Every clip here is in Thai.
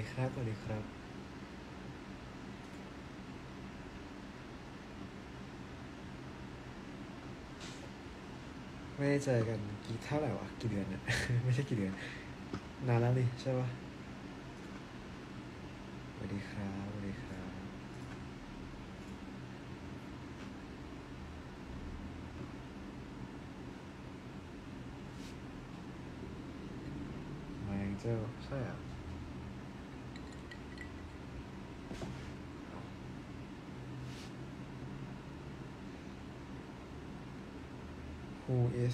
ดีครับสวัสดีครับไม่ได้เจอกันกี่เท่าไหร่วะกี่เดือนนะ ไม่ใช่กี่เดือนนานแล้วนี่ใช่ปะสวัสดีครับสวัสดีครับมาแองเจลใช่อ่ะ Who is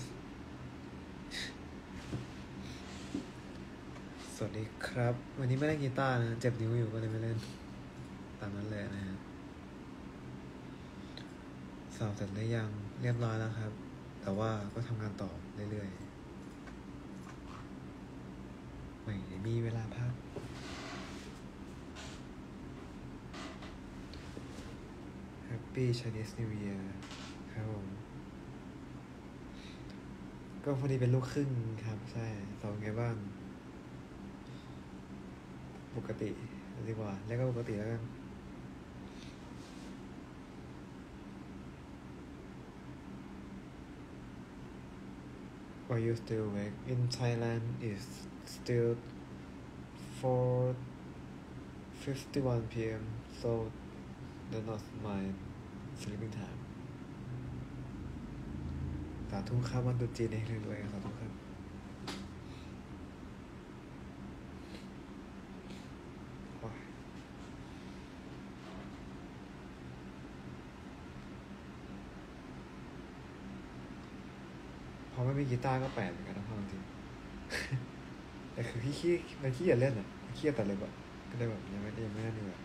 สวัสดีครับวันนี้ไม่เล่นกีตาร์นะเจ็บนิ้วอยู่ก็เลยไม่เล่นตามนั้นเลยนะฮะสอบเสร็จหรือยังเรียบร้อยแล้วครับแต่ว่าก็ทำงานต่อเรื่อยๆไม่ได้มีเวลาพัก Happy Chinese New Year ครับผมก็พอดีเป็นลูกครึ่งครับใช่สอนไงบ้างปกติดีกว่าแล้วก็ปกติแล้วกัน Why you still awake? In Thailand is still 4:51 p.m. so do not mind sleeping time สาธุครับวันตรุษจีนเองเลยด้วยสาธุครับโอ้ยพอไม่มีกีตาร์ก็แปลกเหมือนกันนะพ่อจริงๆแต่คือมันขี้เกียจเล่นอ่ะขี้เกียจตัดเลยแบบก็เลยแบบยังไม่นั่นดีกว่า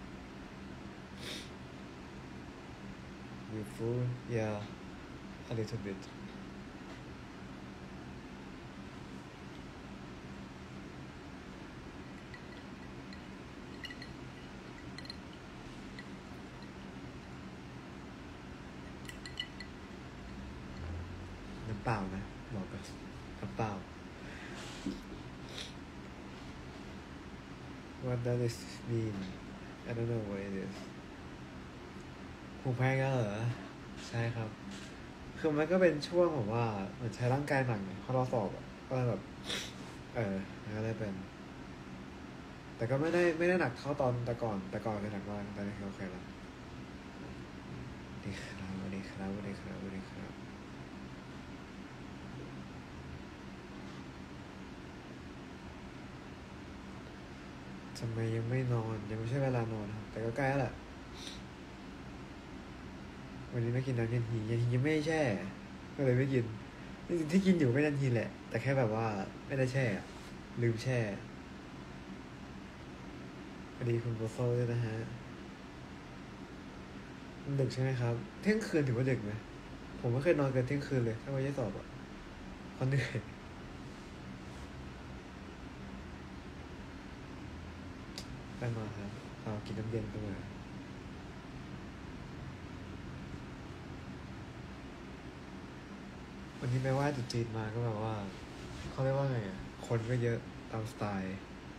You fool yeah a little bit น้ำเปล่านะบอกก่อนน้ำเปล่า What does this mean I don't know what it is ภูมิแพ้ก็เหรอใช่ครับคือมันก็เป็นช่วงผมว่าเหมือนใช้ร่างกายหนักเนี่ยเขาเราสอบอะก็เลยแบบมันก็เลยเป็นแต่ก็ไม่ได้หนักเท่าตอนแต่ก่อนเป็นหนักมากตอนนี้คือโอเคแล้วดีครับสวัสดีครับสวัสดีครับสวัสดีครับทำไมยังไม่นอนยังไม่ใช่เวลานอนครับแต่ก็ใกล้แล้วแหละวันนี้ไม่กินน้ำเย็นทียังไม่ได้แช่ก็เลยไม่กินจริงๆที่กินอยู่ไม่ยันทีแหละแต่แค่แบบว่าไม่ได้แช่อะลืมแช่สวัสดีคุณโบโซ่ด้วยนะฮะมันดึกใช่ไหมครับเที่ยงคืนถือว่าดึกไหมผมไม่เคยนอนเกินเที่ยงคืนเลยถ้าไม่ได้สอบอ่ะเพราะเหนื่อยไปมาครับเอากินน้ำเย็นไปเลยวันนี้ไปไหว้ตรุษจีนมาก็แบบว่าเขาเรียกว่าไงอ่ะคนก็เยอะตามสไตล์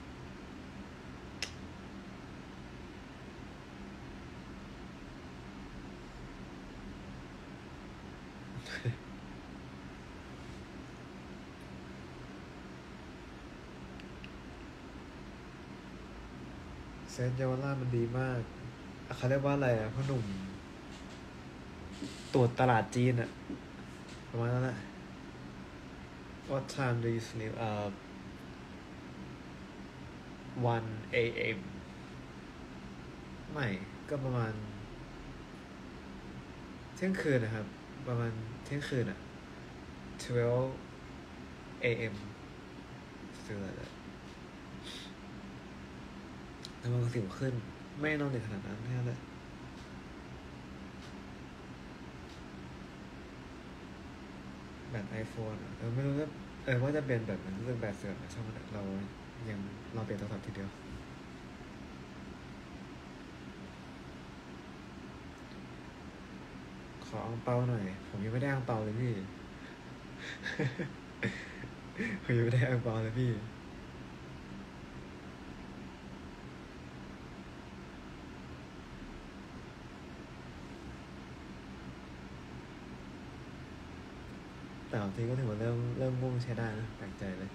เซนต์เยาวราชมันดีมากเขาเรียกว่าอะไรอ่ะพ่อหนุ่มตรวจตลาดจีนอ่ะประมาณนั้นแหละ What time do you sleep 1 a.m. ไม่ก็ประมาณเที่ยงคืนนะครับประมาณเที่ยงคืนอ่ะ12 a.m. สื่ออะไรแล้วมันก็สิวขึ้นไม่นอนดึกขนาดนั้นแค่นั้นแหละแบต iPhone อ่ะไม่รู้ว่าจะเป็นแบบนั้นรู้สึกแบตเสื่อมนะช่างมันเถอะเรายังเปลี่ยนโทรศัพท์ทีเดียวขออังเปาหน่อยผมยังไม่ได้อังเปาเลยพี่ ผมยังไม่ได้อังเปาเลยพี่แต่บางทีก็ถือว่าเริ่มง่วงใช้ได้นะแปลกใจเลย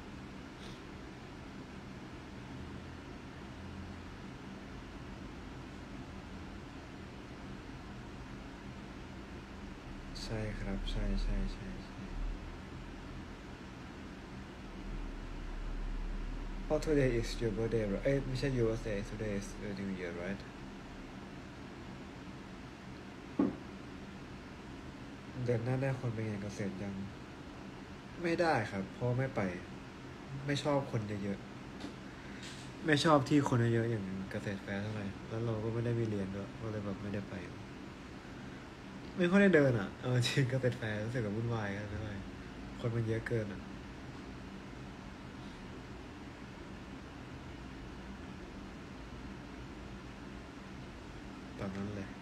ใช่ครับใช่ใช่ใช่ใช่ Oh today is your birthday เหรอเอ้ยไม่ใช่ your birthday today is the new year right เดือนหน้าได้คนไปงานเกษตรยังไม่ได้ครับเพราะไม่ไปไม่ชอบคนเยอะๆไม่ชอบที่คนเยอะๆอย่างเกษตรแฟร์เท่าไหร่แล้วเราก็ไม่ได้มีเรียนด้วยก็เลยแบบไม่ได้ไปไม่ค่อยได้เดินอ่ะจริงเกษตรแฟร์รู้สึกแบบวุ่นวายกันไม่ไหวคนมันเยอะเกินอ่ะตอนนั้นเลย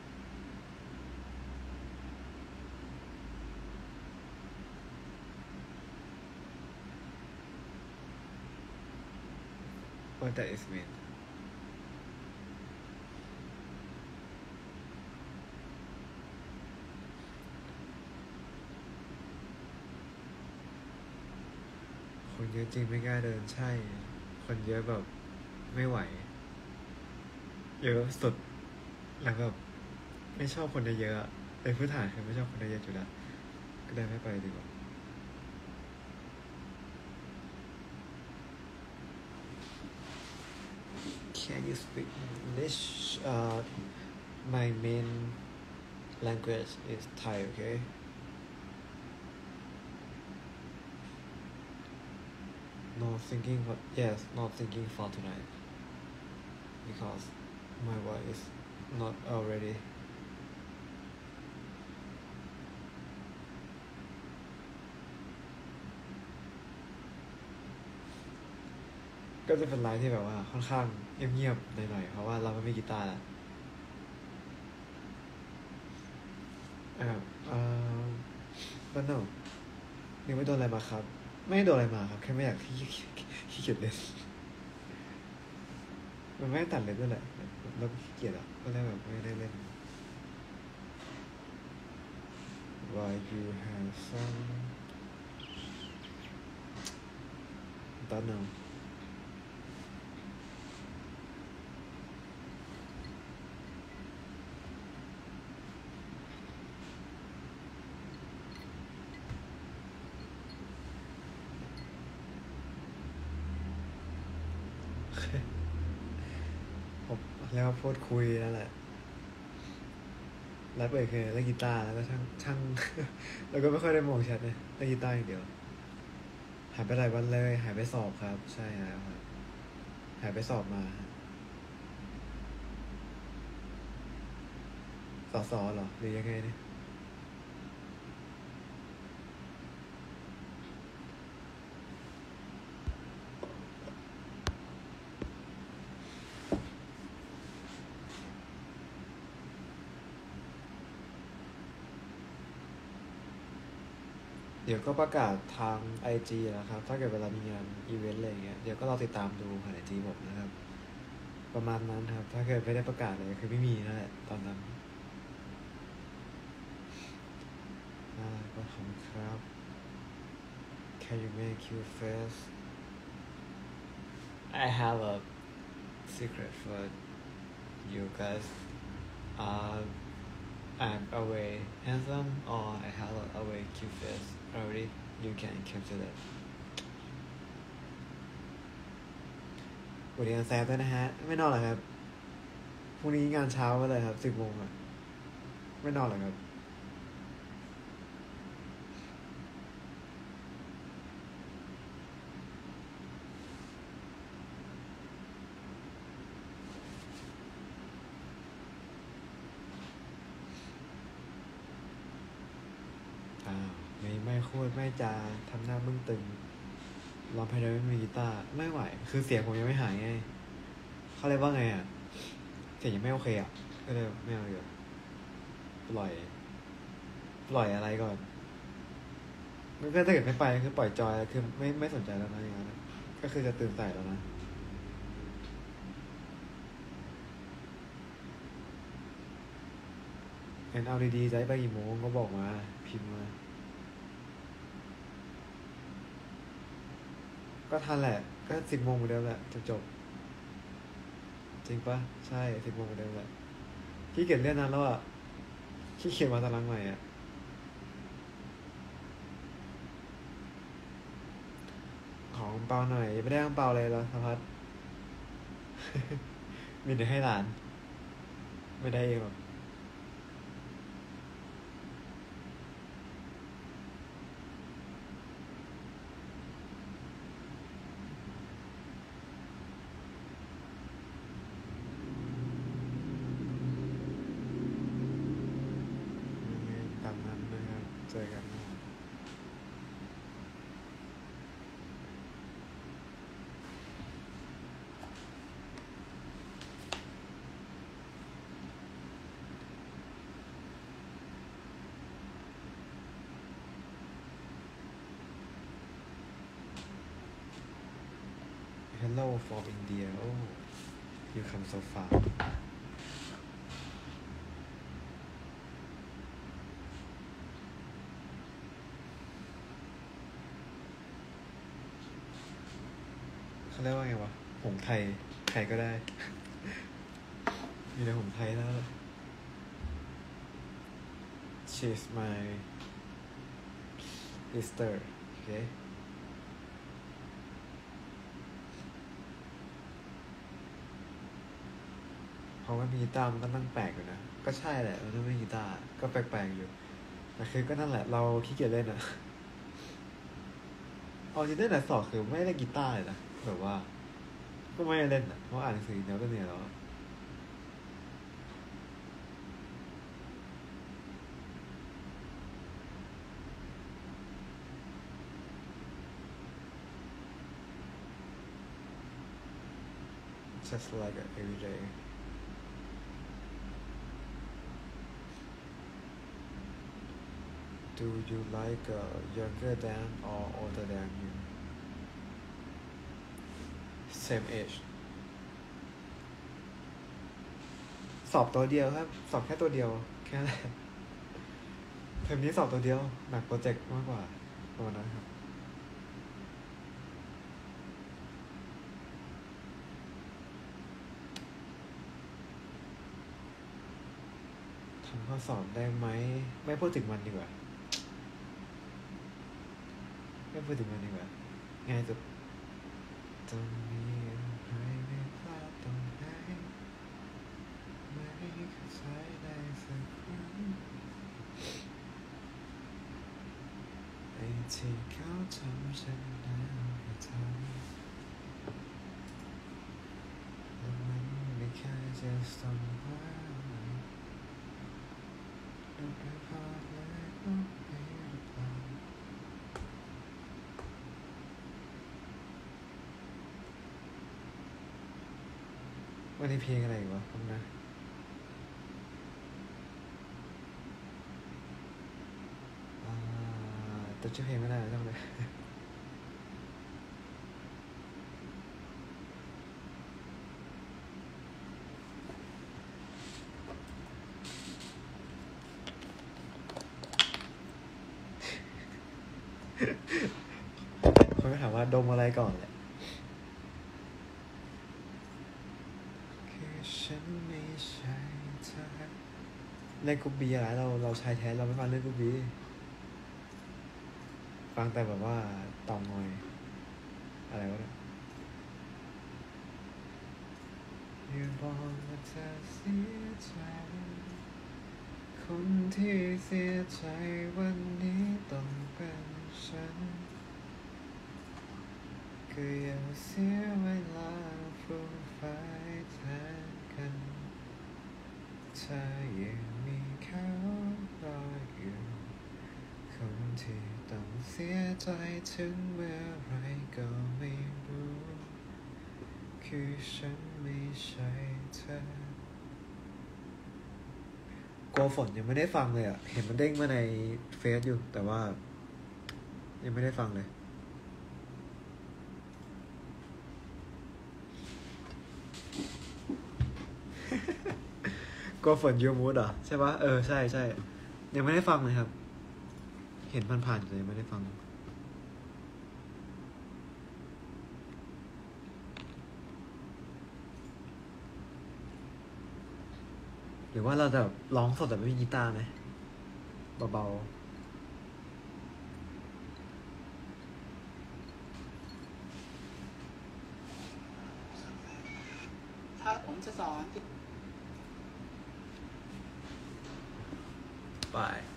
ว่าแต่ is mean คนเยอะจริงไม่กล้าเดินใช่คนเยอะแบบไม่ไหวเยอะสุดแล้วแบบไม่ชอบคนเยอะๆอะในพื้นฐานคือไม่ชอบคนเยอะอยู่แล้วก็เลยไม่ไปดีกว่า Can you speak English? My main language is Thai, okay? No thinking, but yes, not thinking for tonight because my voice is not already. ก็จะเป็นไลฟ์ที่แบบว่าค่อนข้างเงียบๆหน่อยๆเพราะว่าเราไม่มีกีตาร์ละอ่าเอ่อบ้านนอกนี่ไม่โดนอะไรมาครับ ไม่โดนอะไรมาครับแค่ไม่อยากขี้เกียจเล่นมันไม่ได้ตัดเล็บด้วยแหละแล้วก็ขี้เกียจอ่ะก็เลยแบบไม่ได้เล่น Why you have some don't know ผมเรียกว่าพูดคุยนั่นแหละแล้วเปิดคือเล่นกีตาร์แล้วก็ช่างแล้วก็ไม่ค่อยได้มองแชทเลยเล่นกีตาร์อย่างเดียวหายไปหลายวันเลยหายไปสอบครับใช่แล้วครับหายไปสอบมาสอเหรอหรือยังไงเนี่ยเดี๋ยวก็ประกาศทาง IG นะครับถ้าเกิดเวลามีงานอีเวนต์อะไรอย่างเงี้ยเดี๋ยวก็รอติดตามดูผ่าน IG ผมนะครับประมาณนั้นครับถ้าเกิดไม่ได้ประกาศเลยคือไม่มีนั่นแหละตอนนั้นก็ขอบคุณครับ Can you make cute face I have a secret for you guys I'm away handsome or I have a away cute face already you can cancel it วันนี้แซฟด้วยนะฮะไม่นอนหรอครับพรุ่งนี้งานเช้าก็เลยครับ10 โมงอ่ะไม่นอนหรอครับอ้าวไม่พูดไม่จาทำหน้าบึ้งตึงร้องเพลงโดยไม่มีกีตาร์ไม่ไหวคือเสียงผมยังไม่หายไงเขาเรียกว่าไงอ่ะเสียงยังไม่โอเคอ่ะก็เลยไม่เอาเยอะปล่อยอะไรก่อนก็ถ้าเกิดไม่ไปคือปล่อยจอยคือไม่สนใจแล้วนะอย่างนั้นอะก็คือจะตื่นสายแล้วนะงั้นเอาดีๆจะให้ไปกี่โมงก็บอกมาพิมพ์มาก็ทันแหละก็10 โมงเหมือนเดิมแหละจบจริงปะใช่10 โมงเหมือนเดิมแหละขี้เกียจเลื่อนนั้นแล้วอ่ะขี้เกียจมาตารางใหม่อ่ะของเปาหน่อยไม่ได้อังเปาเลยเหรอสพัด มีแต่ให้หลานไม่ได้เองหรอกตามนั้นนะครับเจอกันนะ Hello from India oh you come so far เขาเรียกว่าไงวะหงไทยใครก็ได้ มีแต่หงไทยแล้ว She's my sister okay เพราะว่ามีกีตาร์มันก็นั่งแปลกอยู่นะก็ใช่แหละมันต้องมีกีตาร์ก็แปลกๆอยู่แต่คือก็นั่นแหละเราขี้เกียจเล่นอ่ะ เอาจริงๆตั้งแต่สอบคือไม่ได้เล่นกีตาร์เลยนะแบบว่าก็ไม่ได้เล่นอ่ะเพราะอ่านหนังสือเดี๋ยวก็เหนื่อยแล้วอะ just like every day do you like younger than or older than you same age สอบตัวเดียวครับสอบแค่ตัวเดียวแค่นั้นเทอมนี้สอบตัวเดียวหนักโปรเจกต์มากกว่าประมาณนั้นครับทำข้อสอบได้ไหมไม่พูดถึงมันดีกว่าไม่พูดถึงมันดีกว่าง่ายสุดตรงนี้ใครไม่พลาดตรงไหนไม่เข้าใจได้สักครั้งไอ้ที่เขาทำฉันแล้วก็ทำแล้วมันไม่เคยจะส่งไว้ดูไปพอเลยก็ไม่หรือเปล่าวันนี้เพลงอะไรวะครับนะแต่ชื่อเพลงไม่ได้ต้องเลยเขาก็ถามว่าดมอะไรก่อนแหละคือฉันไม่ใช่เธอเล่นกุ๊บบีอะไรเราชายแท้เราไม่ฟังเล่นกุ๊บบีฟังแต่แบบว่าเต่างอยอะไรวะเนี่ยอย่าบอกว่าเธอเสียใจคนที่เสียใจวันนี้ต้องเป็นฉันก็อย่าเสียเวลาฟูมไฟแทนกันถ้ายังมีเขารออยู่คนที่ต้องเสียใจถึงเมื่อไรก็ไม่รู้คือฉันไม่ใช่เธอกลัวฝนยังไม่ได้ฟังเลยอ่ะเห็นมันเด้งมาในเฟซอยู่แต่ว่ายังไม่ได้ฟังเลยกลัวฝนยูมูดเหรอใช่ปะใช่ใช่ยังไม่ได้ฟังเลยครับเห็นผ่านๆแต่ยังไม่ได้ฟังหรือว่าเราจะร้องสดแต่ไม่มีกีตาร์ไหมเบาครับผมจะสอนๆไป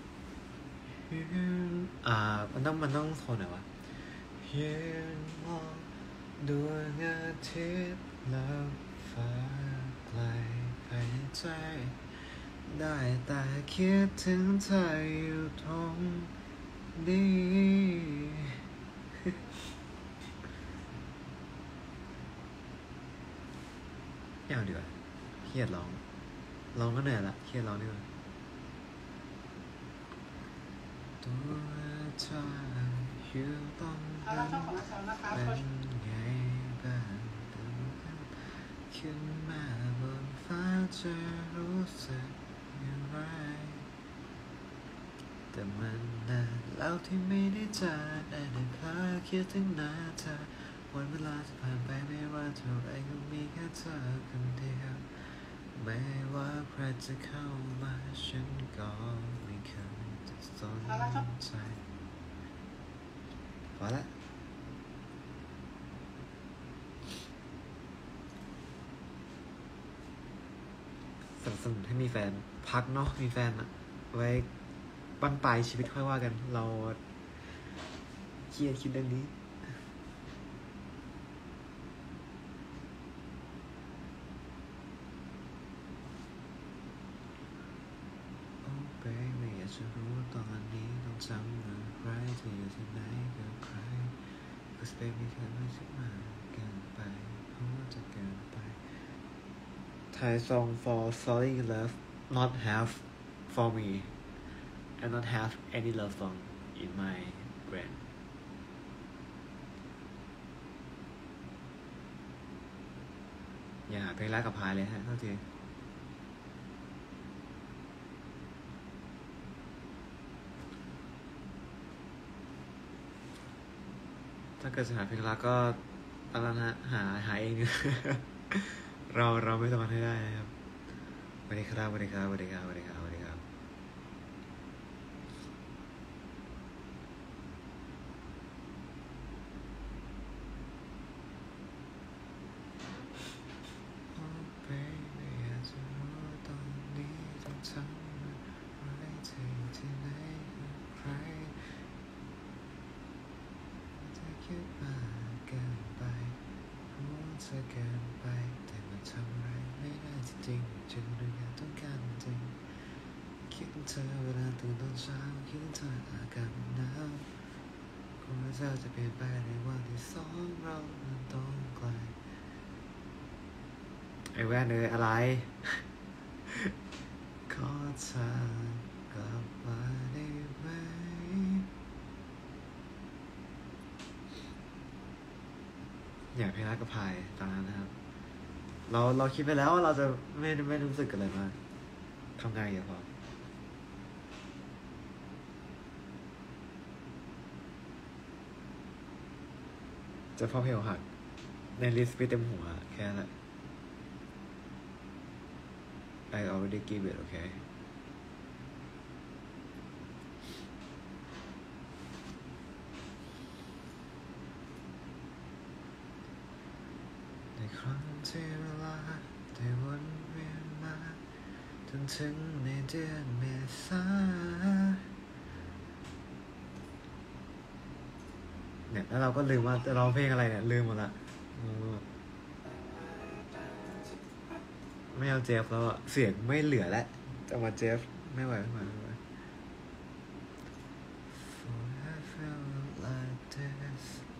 มันต้องโทนไหนวะยืนมองดวงอาทิตย์แล้วฟ้าไกลภายในใจได้แต่คิดถึงเธออยู่ตรงนี้ไม่เอาดีกว่าเครียดร้องก็เหนื่อยละเครียดร้องดีกว่าตัวเธออยู่ตรงเอานั้ละนช่องของเราสอนนะครับเป็นไงบ้างขึ้นมาบนฟ้าจะรู้สึกอย่างไรแต่มันนานแล้วที่ไม่ได้เจอได้พลาดคิดถึงหน้าเธอวันเวลาจะผ่านไปไม่ว่าเท่าไรก็มีแค่เธอคนเดียวไม่ว่าใครจะเข้ามาฉันก็ไม่เคยจะสนใจพอละสนับสนุนให้มีแฟนพักเนาะมีแฟนอะไว้บั้นปลายชีวิตค่อยว่ากันเราเครียดคิดเรื่องนี้โอ้เบไม่อยากจะรู้ตอนนี้ต้องจำอะไรที่อยู่ที่ไหนกับใคร Cause baby เธอไม่ใช่มากเกินไปเพราะว่าจะเกินไป Thai song for falling in love not have for me and not have any love song in my brain อย่าหาเพลงรักกับพายเลยฮะเท่าทีถ้าเกิดจะหาเพลงรักก็เอาละนะหาเอง เราไม่สามารถให้ได้นะครับสวัสดีครับสวัสดีครับสวัสดีครับสวัสดีครับสวัสดีครับโอ้ baby อยากจะรู้ตอนนี้ต้องทำอะไรที่ไหนกับใครจะคิดมากเกินไปรู้จะเกินไปแต่มันทำอะไรไม่ได้จริงๆจึงเรื่องต้องการจริงคิดถึงเธอเวลาตื่นตอนเช้าคิดถึงเธออากาศหนาวกลัวเธอจะเปลี่ยนไปในวันที่สองเรามันต้องไกลไอ้แว่นอะไร ขอเธอกลับมาได้ไหมอยากเพลงรักกับพายตอนนั้นนะครับเราคิดไปแล้วว่าเราจะไม่รู้สึกอะไรมากทำไงอย่าพอจะพอเพลงหักในลิสต์ไปเต็มหัวแค่นั้นแหละ I already give it okay ในครั้งที่เวลาได้วนเวียนมาจนถึงในเดือนเมษาเนี่ยแล้วเราก็ลืมว่าจะร้องเพลงอะไรเนี่ยลืมหมดละไม่เอาเจฟแล้วอะเสียงไม่เหลือแล้วจะมาเจฟไม่ไหวไม่ไหวไม่ไหว For I felt like this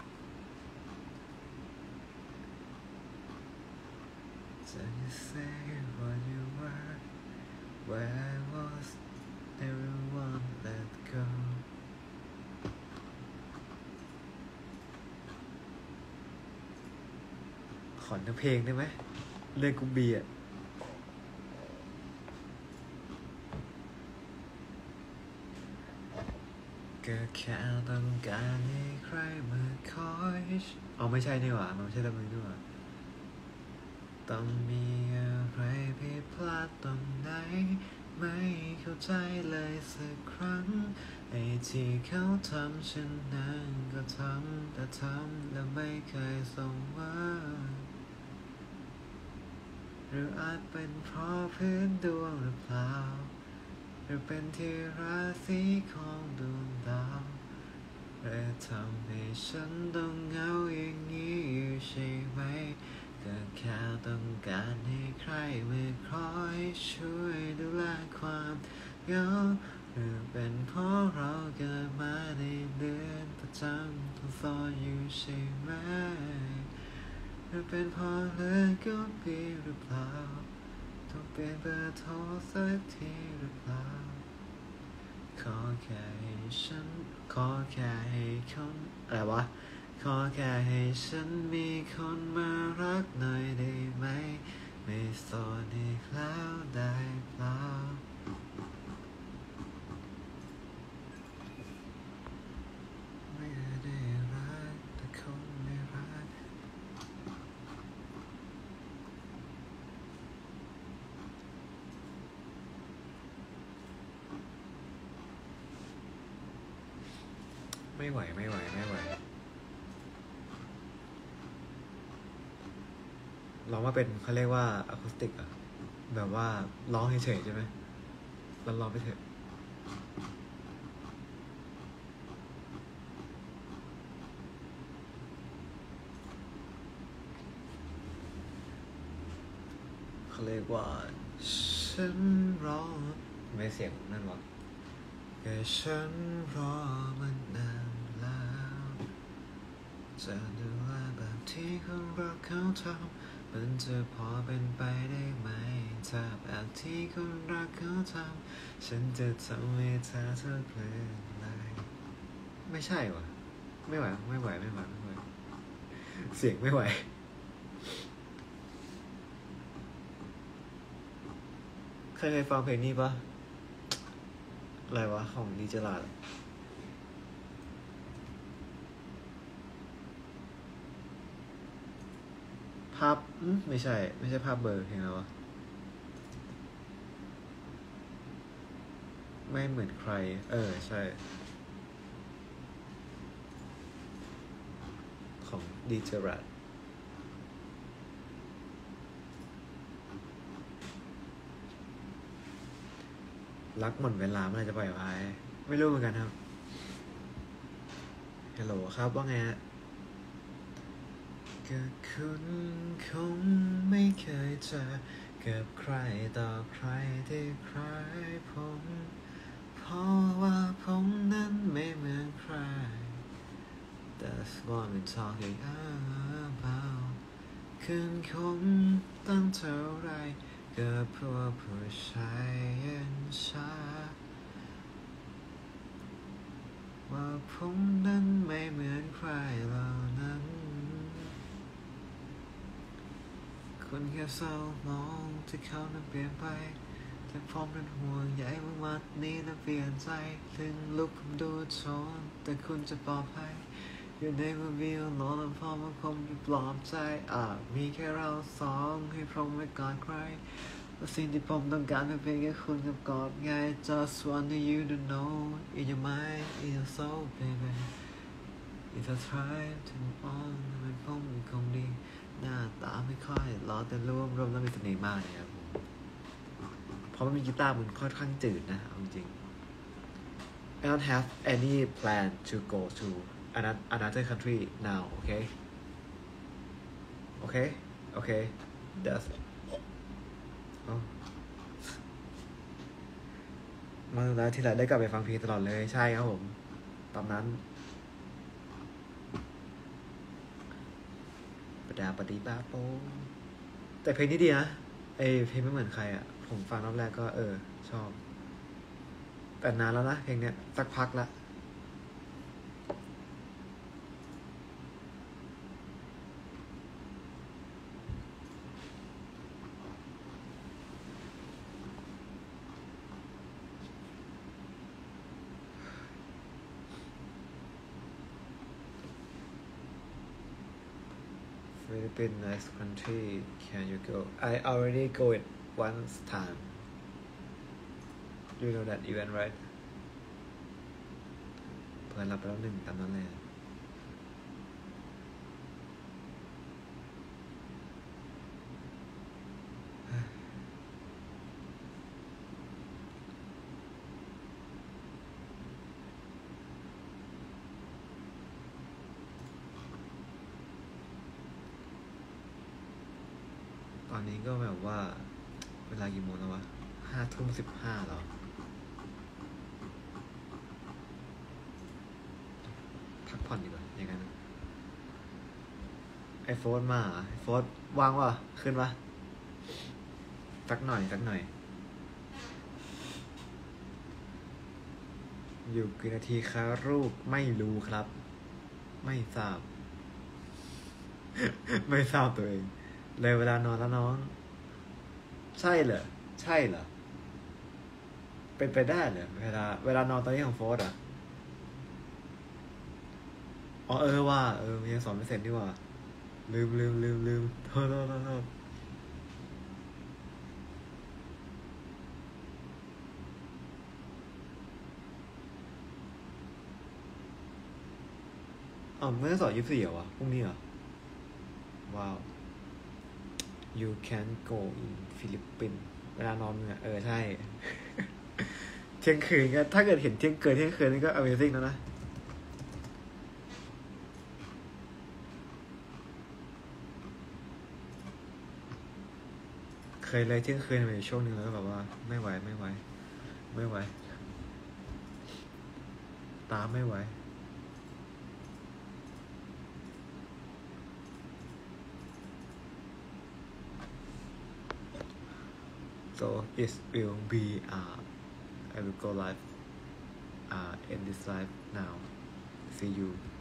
So you say what you were Where I was Everyone let go ขอทั้งเพลงได้ไหมเรื่องกุมบีอ่ะก็แค่ต้องการให้ใครมาคอยเอาไม่ใช่นี่หว่ามันไม่ใช่ตำแหน่งนี่หว่าต้องมีอะไรผิดพลาดตรงไหนไม่เข้าใจเลยสักครั้งไอ้ที่เขาทำฉันนั้นก็ทำแต่ทำแล้วไม่เคยสมหวังหรืออาจเป็นเพราะพื้นดวงหรือเปล่าหรือเป็นที่ราศีของดวงดาวเลยทำให้ฉันต้องเหงาอย่างนี้อยู่ใช่ไหมก็แค่ต้องการให้ใครมาคอยช่วยดูแลความเหงาหรือเป็นเพราะเราเกิดมาในเดือนประจำต้องซ่อนอยู่ใช่ไหมหรือเป็นเพราะเรื่องก็ปีหรือเปล่าต้องเปลี่ยนเบอร์โทรสักทีหรือเปล่าขอแค่ให้ฉันขอแค่ให้คนอะไรวะขอแค่ให้ฉันมีคนมารักหน่อยได้ไหมไม่โสดอีกแล้วได้เปล่าไม่ได้รักแต่คนไม่รักไม่ไหวไม่ไหวไม่ไหวร้องมาเป็นเขาเรียกว่าอะคูสติกอะแบบว่าร้องเฉยๆใช่ไหมเราร้องไปเถอะเขาเรียกว่าฉันรอไม่เสียงนั่นวะแค่ฉันรอมันนานแล้วจะดูแลแบบที่คนรักเขาทำมันจะพอเป็นไปได้ไหมถ้าแบบที่คนรักเขาทำฉันจะทำให้เธอเพลินเลยไม่ใช่วะไม่ไหวไม่ไหวไม่ไหวไม่ไหวเสียงไม่ไหวเคยฟังเพลงนี้ปะอะไรวะของดีเจลาดภาพไม่ใช่ไม่ใช่ภาพเบอร์เพลงอะไรวะไม่เหมือนใครใช่ของดีเจลาดรักหมดเวลาเมื่อไหร่จะปล่อยไว้ไม่รู้เหมือนกันครับฮัลโหลครับว่าไงฮะก็คุณคงไม่เคยเจอกับใครต่อใครที่ใครผมเพราะว่าผมนั้นไม่เหมือนใคร That's what we're talking about คืนคงตั้งเท่าไรกับพวกผู้ชายเย็นชาว่าผมนั้นไม่เหมือนใครเหล่านั้นคนแค่เศร้ามองที่เขานั้นเปลี่ยนไปแต่ผมนั้นห่วงใยว่าวันนี้นั้นเปลี่ยนใจถึงลุกผมดูโชนแต่คุณจะปลอดภัยอยู่ในมือวิวนอนแล้วพอมันคงจะปลอบใจมีแค่เราสองให้พรหมไม่กอดใครและสิ่งที่ผมต้องการเป็นเพียงแค่คุณกับกอดไง Just want you to know in your mind in your soul baby If I try to move on มันคงไม่คงดีหน้าตาไม่ค่อยรอแต่รวมแล้วมีเสน่ห์มากเลยครับผมเพราะมันมีกีตาร์มันค่อนข้างจืดนะเอาจริง I don't have any plan to go to another country now okay okay okay that's มาแล้วทีไรได้กลับไปฟังเพลงตลอดเลยใช่ครับผมตอนนั้นปดาปฏิบาโปแต่เพลงนี้ดีนะเพลงไม่เหมือนใครอ่ะผมฟังรอบแรกก็ชอบแต่นานแล้วนะเพลงเนี้ยสักพักละ Philippines nice country can you go I already go it once time you know that event right เพื่อนรับไปแล้วหนึ่งตามนั้นเลยตอนนี้ก็แบบว่าเวลากี่โมงแล้ววะ5:15แล้วพักผ่อนดีกว่าอย่างนั้นไอโฟนมาไอโฟนวางวะขึ้นวะสักหน่อยอยู่กี่นาทีคะลูกไม่รู้ครับ ไม่ทราบ ไม่ทราบตัวเองเลยเวลานอนแล้วน้อง ใช่เหรอเป็นไปได้เหรอเวลานอนตอนนี้ของโฟร์อ่ะอ๋อว่ายังสอนไม่เสร็จดีกว่าลืมโทษอ๋อไม่ได้สอน24เหรอวะพรุ่งนี้เหรอว้าว you can go in Philippines เวลานอนเนี่ยใช่ เที่ยงคืนก็ถ้าเกิดเห็นเที่ยงคืนนี่ก็ Amazing แล้วนะเคยเลยเที่ยงคืนไปช่วงนึงแล้วก็แบบว่าไม่ไหวตามไม่ไหว so it will be I will go live in this live now see you